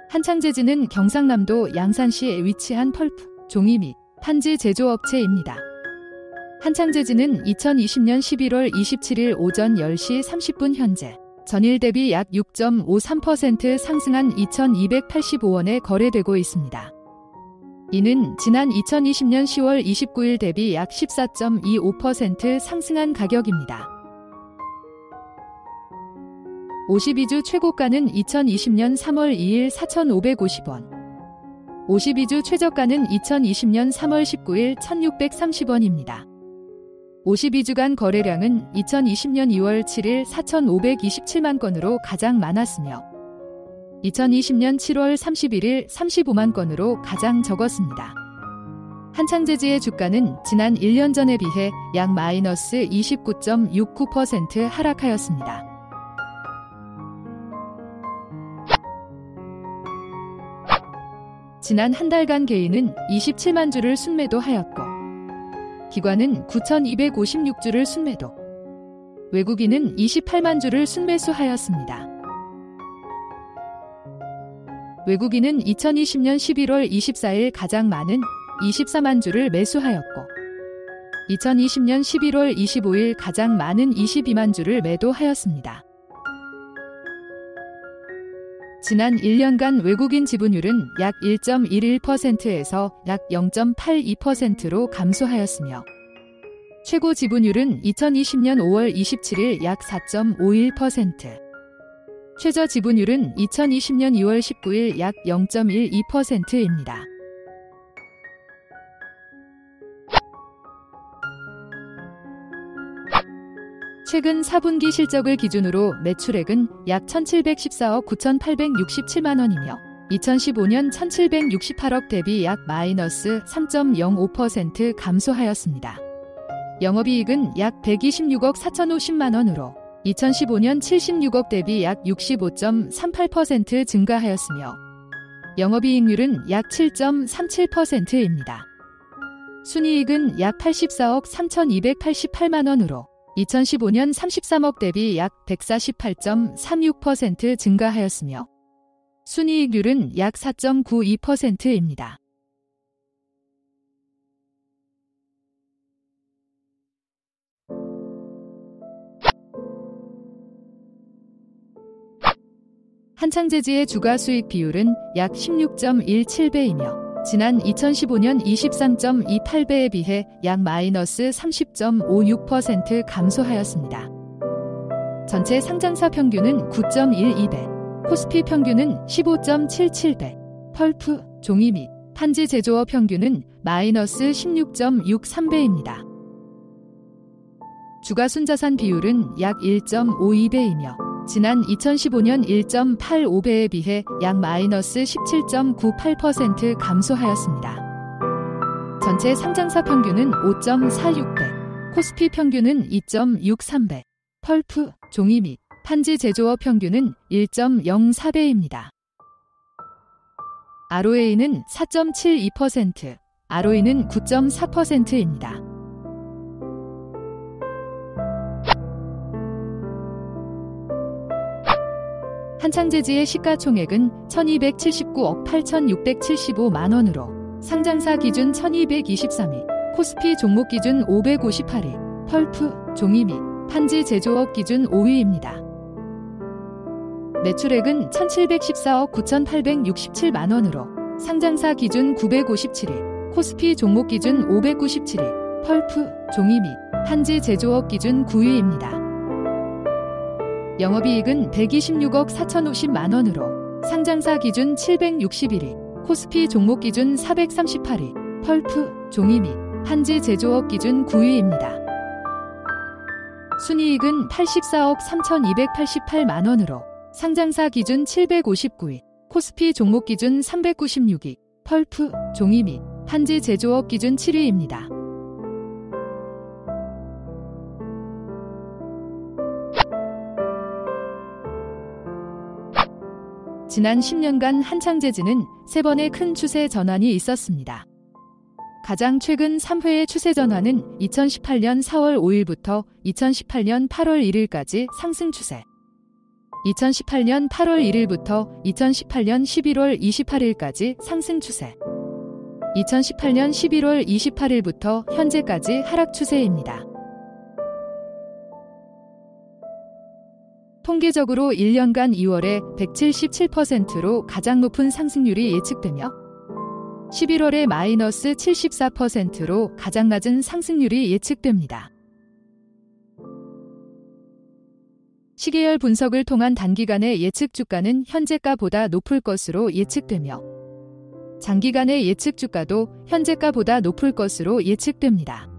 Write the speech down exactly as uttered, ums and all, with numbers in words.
한창재지는 경상남도 양산시에 위치한 펄프, 종이 및 판지 제조업체입니다. 한창재지는 이천이십 년 십일월 이십칠일 오전 열 시 삼십 분 현재 전일 대비 약 육 점 오삼 퍼센트 상승한 이천이백팔십오 원에 거래되고 있습니다. 이는 지난 이천이십 년 시월 이십구일 대비 약 십사 점 이오 퍼센트 상승한 가격입니다. 오십이 주 최고가는 이천이십 년 삼월 이일 사천오백오십 원, 오십이 주 최저가는 이천이십 년 삼월 십구일 천육백삼십 원입니다. 오십이 주간 거래량은 이천이십 년 이월 칠일 사천오백이십칠만 건으로 가장 많았으며 이천이십 년 칠월 삼십일일 삼십오만 건으로 가장 적었습니다. 한창재지의 주가는 지난 일 년 전에 비해 약 마이너스 이십구 점 육구 퍼센트 하락하였습니다. 지난 한 달간 개인은 이십칠만 주를 순매도하였고 기관은 구천이백오십육 주를 순매도, 외국인은 이십팔만 주를 순매수하였습니다. 외국인은 이천이십 년 십일월 이십사일 가장 많은 이십사만 주를 매수하였고 이천이십 년 십일월 이십오일 가장 많은 이십이만 주를 매도하였습니다. 지난 일 년간 외국인 지분율은 약 일 점 일일 퍼센트에서 약 영 점 팔이 퍼센트로 감소하였으며 최고 지분율은 이천이십 년 오월 이십칠일 약 사 점 오일 퍼센트, 최저 지분율은 이천이십 년 이월 십구일 약 영 점 일이 퍼센트입니다. 최근 사 분기 실적을 기준으로 매출액은 약 천칠백십사억 구천팔백육십칠만 원이며 이천십오 년 천칠백육십팔억 대비 약 마이너스 삼 점 영오 퍼센트 감소하였습니다. 영업이익은 약 백이십육억 사천오십만 원으로 이천십오 년 칠십육억 대비 약 육십오 점 삼팔 퍼센트 증가하였으며 영업이익률은 약 칠 점 삼칠 퍼센트입니다. 순이익은 약 팔십사억 삼천이백팔십팔만 원으로 이천십오 년 삼십삼억 대비 약 백사십팔 점 삼육 퍼센트 증가하였으며 순이익률은 약 사 점 구이 퍼센트입니다. 한창재지의 주가 수익 비율은 약 십육 점 일칠 배이며 지난 이천십오 년 이십삼 점 이팔 배에 비해 약 마이너스 삼십 점 오육 퍼센트 감소하였습니다. 전체 상장사 평균은 구 점 일이 배, 코스피 평균은 십오 점 칠칠 배, 펄프, 종이 및 판지 제조업 평균은 마이너스 십육 점 육삼 배입니다. 주가 순자산 비율은 약 일 점 오이 배이며 지난 이천십오 년 일 점 팔오 배에 비해 약 마이너스 십칠 점 구팔 퍼센트 감소하였습니다. 전체 상장사 평균은 오 점 사육 배, 코스피 평균은 이 점 육삼 배, 펄프, 종이 및 판지 제조업 평균은 일 점 영사 배입니다. 알오에이는 사 점 칠이 퍼센트, 알오이는 구 점 사 퍼센트입니다. 한창재지의 시가총액은 천이백칠십구억 팔천육백칠십오만 원으로 상장사 기준 천이백이십삼 위, 코스피 종목 기준 오백오십팔 위, 펄프, 종이 및 판지 제조업 기준 오 위입니다. 매출액은 천칠백십사억 구천팔백육십칠만 원으로 상장사 기준 구백오십칠 위, 코스피 종목 기준 오백구십칠 위, 펄프, 종이 및 판지 제조업 기준 구 위입니다. 영업이익은 백이십육억 사천오십만 원으로 상장사 기준 칠백육십일 위, 코스피 종목 기준 사백삼십팔 위, 펄프, 종이 및 판지 제조업 기준 구 위입니다. 순이익은 팔십사억 삼천이백팔십팔만 원으로 상장사 기준 칠백오십구 위, 코스피 종목 기준 삼백구십육 위, 펄프, 종이 및 판지 제조업 기준 칠 위입니다. 지난 십 년간 한창재지는 세 번의 큰 추세 전환이 있었습니다. 가장 최근 삼 회의 추세 전환은 이천십팔 년 사월 오일부터 이천십팔 년 팔월 일일까지 상승 추세, 이천십팔년 팔월 일일부터 이천십팔년 십일월 이십팔일까지 상승 추세. 이천십팔년 십일월 이십팔일부터 현재까지 하락 추세입니다. 통계적으로 일 년간 이월에 백칠십칠 퍼센트로 가장 높은 상승률이 예측되며 십일월에 마이너스 칠십사 퍼센트로 가장 낮은 상승률이 예측됩니다. 시계열 분석을 통한 단기간의 예측 주가는 현재가보다 높을 것으로 예측되며 장기간의 예측 주가도 현재가보다 높을 것으로 예측됩니다.